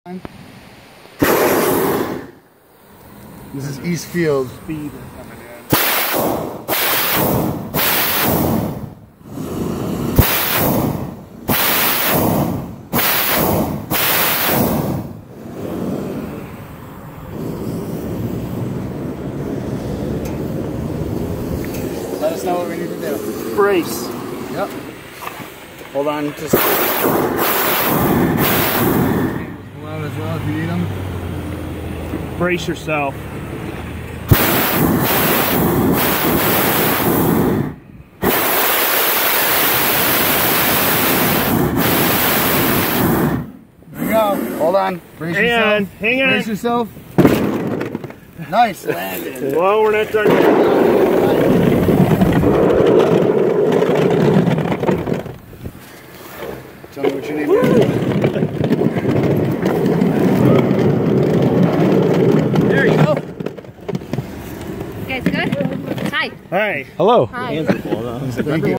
This is East Field. Speed coming in. Let us know what we need to do. Brace. Yep. Hold on, just Pull out as well if you need them. brace yourself. There you go. Hold on. Brace yourself. Hang on. Brace yourself. Nice landing. Well, we're not done yet. Tell me what you need. There you go. You guys good? Hi. Hi. Hello. Hi. Thank you.